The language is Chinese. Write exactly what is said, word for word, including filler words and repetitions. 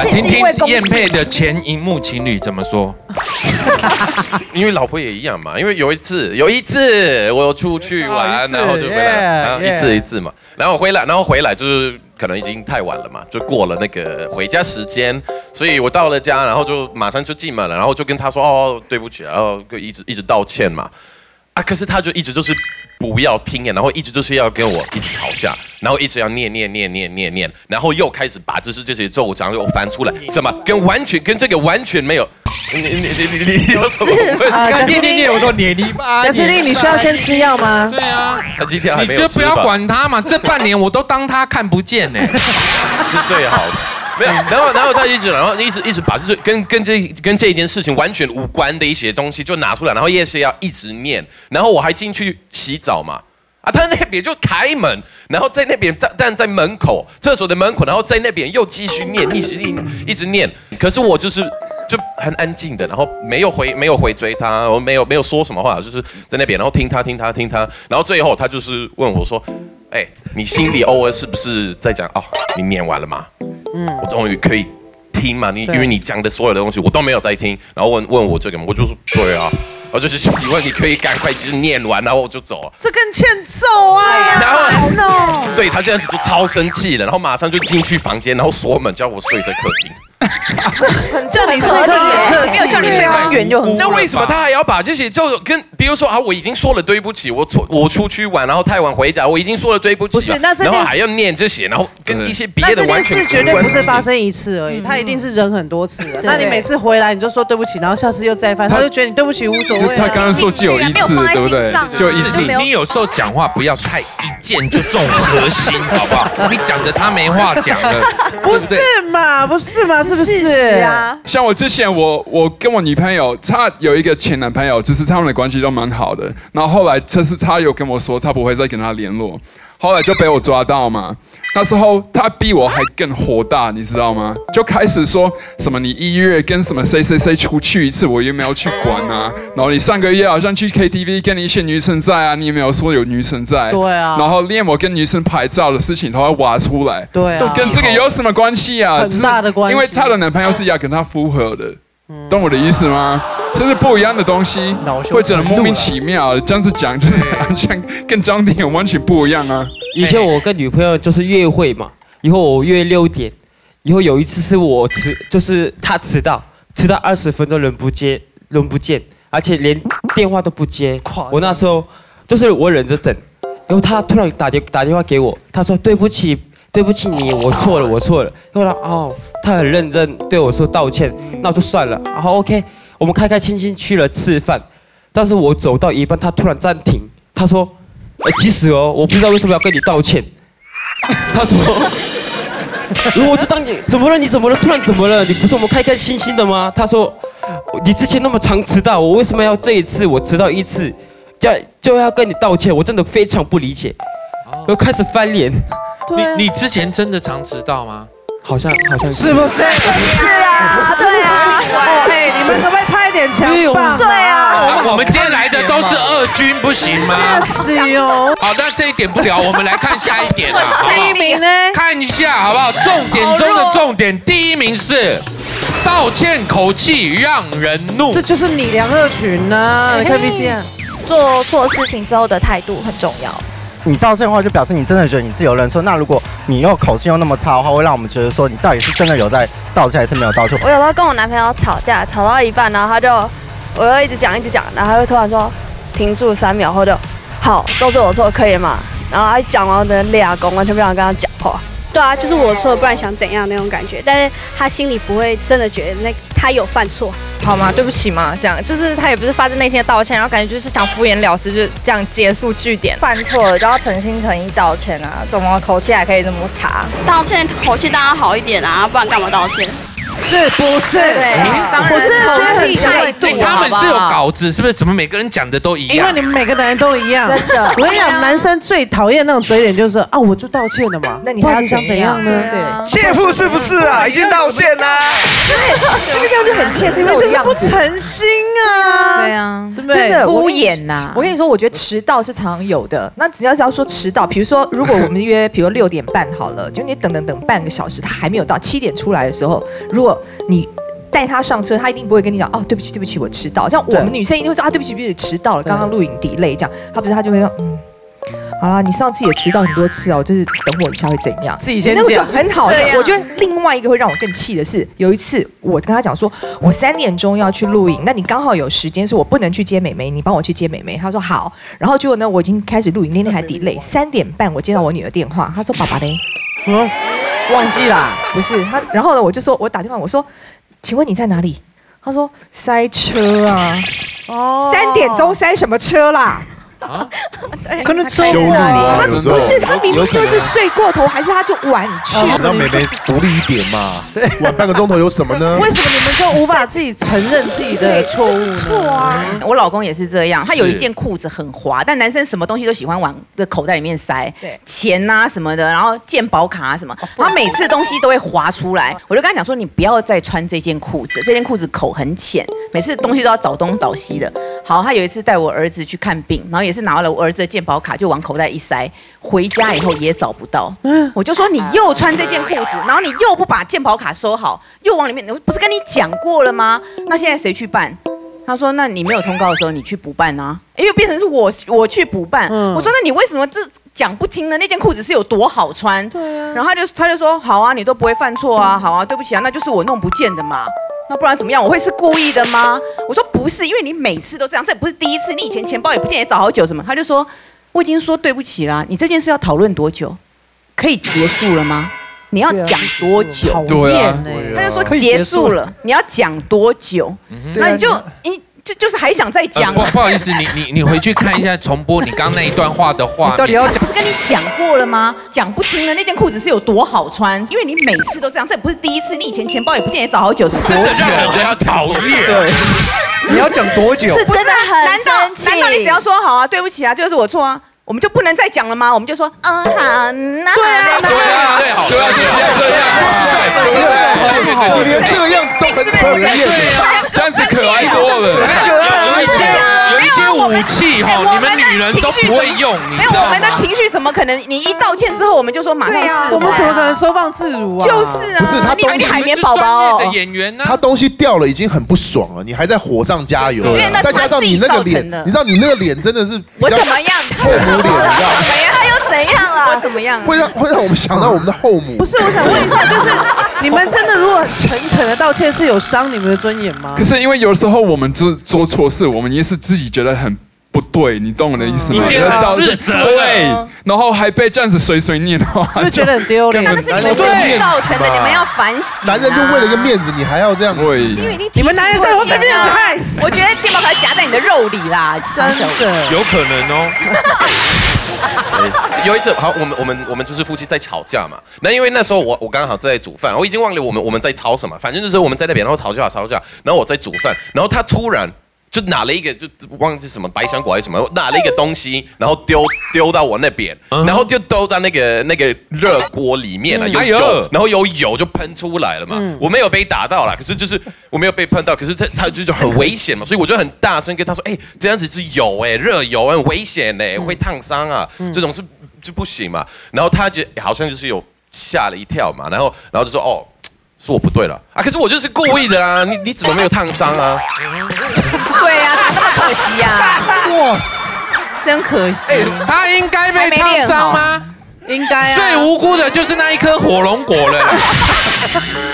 听听燕佩的前荧幕情侣怎么说。 因为老婆也一样嘛，因为有一次，有一次我出去玩，然后就回来，然后一次一次嘛，然后回来，然后回来就是可能已经太晚了嘛，就过了那个回家时间，所以我到了家，然后就马上就进门了，然后就跟他说哦对不起，然后就一直一直道歉嘛。啊！可是他就一直就是不要听呀，然后一直就是要跟我一直吵架，然后一直要念念念念念念，然后又开始把就是这些咒章又翻出来，什么跟完全跟这个完全没有。你你你你你有什么？ 啊，念念念，我说念你妈。贾斯汀，你需要先吃药吗？ 对啊， 他今天还没有吃。 你就不要管他嘛，这半年我都当他看不见呢， 是最好的。没有，然后然后他一直然后一直一直把就是跟跟这跟这一件事情完全无关的一些东西就拿出来，然后也是要一直念，然后我还进去洗澡嘛，啊，他那边就开门，然后在那边站站在门口厕所的门口，然后在那边又继续念，一直一直念，可是我就是就很安静的，然后没有回没有回追他，我没有没有说什么话，就是在那边，然后听他听他听他，然后最后他就是问我说，哎，你心里偶尔是不是在讲哦，你念完了吗？嗯，我终于可以听嘛，你因为你讲的所有的东西我都没有在听，然后问问我这个，我就说对啊，然后就是希望你可以赶快就是念完，然后我就走了。 这更欠揍啊！ 然后对他这样子就超生气了，然后马上就进去房间，然后锁门叫我睡在客厅。 很叫你睡在客厅，没有叫你睡公园就很。 那为什么他还要把这些就跟比如说啊，我已经说了对不起，我出我出去玩，然后太晚回家，我已经说了对不起，不是那然后还要念这些，然后跟一些别的完全那这件事绝对不是发生一次而已，他一定是忍很多次的。那你每次回来你就说对不起，然后下次又再犯，他就觉得你对不起无所谓。 他刚刚说只有一次，对不对？就一次。 你有时候讲话不要太一见就中核心，好不好？你讲的他没话讲了， 不是嘛？不是嘛？是不是？ 像我之前我我跟我女朋友，她有一个前男朋友，就是他们的关系都蛮好的。然后后来就是她有跟我说，她不会再跟他联络。后来就被我抓到嘛，那时候他比我还更火大，你知道吗？就开始说什么你一月跟什么谁谁谁出去一次，我也没有去管啊。然后你上个月好像去 K T V 跟一些女生在啊，你也没有说有女生在。 对啊。 然后连我跟女生拍照的事情，他会挖出来。 对啊。 跟这个有什么关系啊？ 很大的关系。 因为她的男朋友是要跟她复合的。懂我的意思吗？就是不一样的东西，会真的莫名其妙。这样子讲，就是好像跟张典完全不一样啊。 以前我跟女朋友就是约会嘛，以后我约六点，以后有一次是我迟，就是她迟到，迟到二十分钟人不接，人不见，而且连电话都不接。我那时候就是我忍着等，然后她突然打电打电话给我，她说对不起。对不起你，我错了，我错了。后来哦，他很认真对我说道歉，那就算了。然后 OK， 我们开开心心去了吃饭，但是我走到一半，他突然暂停，他说：“哎，其实哦，我不知道为什么要跟你道歉。”他说：“我就当你怎么了？你怎么了？突然怎么了？你不是我们开开心心的吗？”他说：“你之前那么常迟到，我为什么要这一次我迟到一次，就就要跟你道歉？我真的非常不理解。”我开始翻脸。 你你之前真的常迟到吗？ 好像好像是不是？是啊，对啊。哎，你们可不可以拍点强棒？ 对啊。 我们今天来的都是二军，不行吗？ 是哟。 好，那这一点不聊，我们来看下一点啊。 第一名呢？ 看一下好不好？重点中的重点，第一名是道歉口气让人怒。 这就是你梁鹤群呢。你看 V C 啊。 做错事情之后的态度很重要。 你道歉的话，就表示你真的觉得你自己有认错。那如果你又口气又那么差的话，会让我们觉得说你到底是真的有在道歉，还是没有道歉。 我有时候跟我男朋友吵架，吵到一半，然后他就，我就一直讲一直讲，然后他就突然说停住三秒后就，好，都是我错，可以吗？然后他讲完我的俩公，完全不想跟他讲话。 对啊，就是我错，不然想怎样那种感觉，但是他心里不会真的觉得那他有犯错。 好嘛，对不起嘛，这样就是他也不是发自内心的道歉，然后感觉就是想敷衍了事，就这样结束句点。 犯错了就要诚心诚意道歉啊，怎么口气还可以这么差？ 道歉口气当然好一点啊，不然干嘛道歉？ 是不是？对， 我是觉得很态度。 他们是有稿子，是不是？怎么每个人讲的都一样？ 因为你们每个人都一样。 真的， 我跟你讲，男生最讨厌那种嘴脸，就是啊，我就道歉了嘛。那你还想怎样呢？ 对，谢父是不是啊？已经道歉啦。 是不是这样就很欠你们就是不诚心啊？ 对啊， 对不对？ 真的敷衍呐。 我跟你说，我觉得迟到是常有的。那只要只要说迟到，比如说如果我们约，比如六点半好了，就你等等等半个小时，他还没有到，七点出来的时候，如果你带他上车，他一定不会跟你讲哦，对不起，对不起，我迟到。像我们女生一定会说啊，对不起，对不起，迟到了，刚刚录影 delay 这样。他不是，他就会说嗯。好啦，你上次也迟到很多次哦，就是等我一下会怎样？ 自己先讲，那讲就很好。我觉得另外一个会让我更气的是，有一次我跟他讲说，我三点钟要去录影，那你刚好有时间，说我不能去接美眉，你帮我去接美眉。他说好，然后结果呢，我已经开始录影，那天还 delay， 三点半我接到我女儿电话，她说爸爸嘞， 嗯，忘记啦， 不是他，然后呢，我就说我打电话，我说，请问你在哪里？他说塞车啊，哦，三点钟塞什么车啦？ 啊，可能车祸啊，不是他明明就是睡过头，还是他就晚去？ 让妹妹独立一点嘛，晚半个钟头有什么呢？ 为什么你们就无法自己承认自己的错误呢？ 错啊！我老公也是这样，他有一件裤子很滑，但男生什么东西都喜欢往的口袋里面塞，钱啊什么的，然后健保卡啊什么，他每次东西都会滑出来。我就跟他讲说，你不要再穿这件裤子，这件裤子口很浅，每次东西都要找东找西的。好，他有一次带我儿子去看病，然后也是拿了我儿子的健保卡，就往口袋一塞，回家以后也找不到。嗯，我就说你又穿这件裤子，然后你又不把健保卡收好，又往里面，我不是跟你讲过了吗？那现在谁去办？他说：“那你没有通告的时候，你去补办啊。”因为变成是我我去补办。嗯、我说：“那你为什么这讲不听呢？那件裤子是有多好穿？”对啊。然后他就他就说：“好啊，你都不会犯错啊，好啊，对不起啊，那就是我弄不见的嘛。那不然怎么样？我会是故意的吗？”我说：“不是，因为你每次都这样，这不是第一次，你以前钱包也不见也找好久什么。”他就说：“我已经说对不起啦，你这件事要讨论多久？可以结束了吗？”你要讲多久？ 对啊， 他就说结束了，你要讲多久？那你就你就就是还想再讲？ 不不好意思，你你你回去看一下重播你刚那一段话的话， 到底要讲？不是跟你讲过了吗？讲不听了，那件裤子是有多好穿？因为你每次都这样，这不是第一次，你以前钱包也不见也找好久，什么真的让人家讨厌。 对，你要讲多久？ 是真的很生气。难道你只要说好啊，对不起啊，就是我错啊？我们就不能再讲了吗？我们就说，嗯，好，那对啊，对啊，对啊，对啊，就这样，对不对？ 你连这个样子都很讨厌， 这样子可爱多了。 有一些有一些武器哈，你们女人都不会用，你知道吗？ 没有，我们的情绪怎么可能？你一道歉之后，我们就说马上释怀？ 我们怎么可能收放自如啊？ 就是啊， 不是他你以为你海绵宝宝的演员呢？ 他东西掉了已经很不爽了，你还在火上加油，再加上你那个脸，你知道你那个脸真的是我怎么样？ 后母脸，你知道吗？ 他又怎样了？我怎么样？ 会让会让我们想到我们的后母。 不是，我想问一下，就是你们真的如果诚恳的道歉，是有伤你们的尊严吗？ 可是因为有时候我们做做错事，我们也是自己觉得很不对，你懂我的意思吗？ 你觉得自责对，然后还被这样子碎碎念的话， 是不是觉得很丢脸？ 那是你们自己造成的，你们要反省。 男人就为了一个面子，你还要这样子？ 因为你们男人真的会被面子害死。 我觉得健保卡夹在你的肉里啦，真的有可能哦。 有一次，好，我们我们我们就是夫妻在吵架嘛。那因为那时候我我刚好在煮饭，我已经忘了我们我们在吵什么，反正就是我们在那边，然后吵架吵架，然后我在煮饭，然后他突然就拿了一个就忘记什么百香果还是什么，拿了一个东西，然后丢丢到我那边，然后就丢到那个那个热锅里面了，有油，然后有油就喷出来了嘛。我没有被打到啦，可是就是我没有被喷到，可是他他就是很危险嘛，所以我就很大声跟他说，哎，这样子是油哎，热油很危险哎，会烫伤啊，这种是就不行嘛。然后他就好像就是有吓了一跳嘛，然后然后就说哦。是我不对了啊！可是我就是故意的啊！你你怎么没有烫伤啊？ 对啊，怎么那么可惜呀？哇，真可惜。 他应该被烫伤吗？ 应该啊。 最无辜的就是那一颗火龙果了。